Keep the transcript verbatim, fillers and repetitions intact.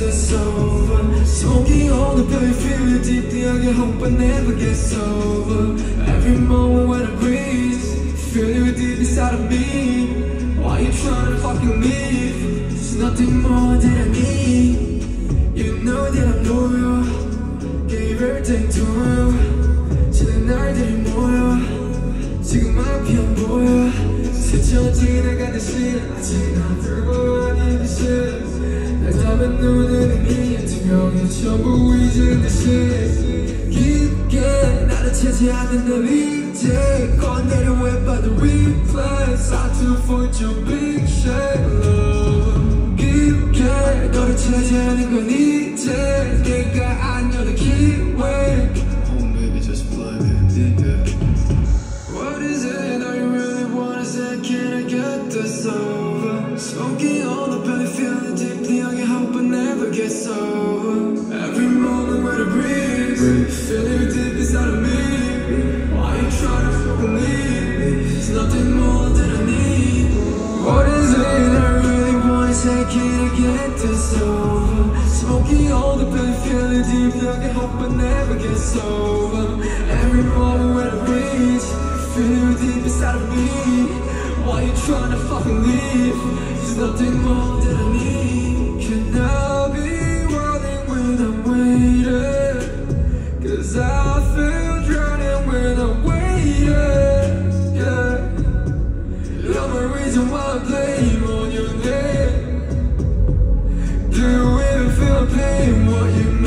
this over. Smoking all the pain, feel it deeply, I get hope I never get sober. Every moment when I breathe, feel you deep inside of me. Why you trying to fucking leave? There's nothing more that I need. You know that I'm loyal, gave everything to you. 지난 날들이 모여 지금 앞이 안 보여. 스쳐 지나가듯이 아직 난 들고 아닌 듯이 날 담은 눈은 이미 투명해 전부 잊은 듯이 깊게 나를 차지하는 널 이제 건드려 wet by the reflex I took for your big shade love 깊게 너를 차지하는 건 이제 내가 안 여는 기회. Oh baby just play it, yeah. What is it all you really want? Is that can I get this over? Smoking all the pain, feeling deeply, I can hope I never get sober. Every moment when I breathe, breathe. Feel you deep inside of me. Why you trying to fucking leave? There's nothing more that I need. What is it I really want? Is that can I get this over? Smoking all the pain, feeling deeply, I can hope I never get sober. Every moment when I breathe, feel you deep inside of me. Why you trying to fucking leave? There's nothing more that I need. Can I be running when I'm waiting? Cause I feel drowning when I'm waiting. Yeah, you're my reason why I blame on your name. Do you even feel pain? What you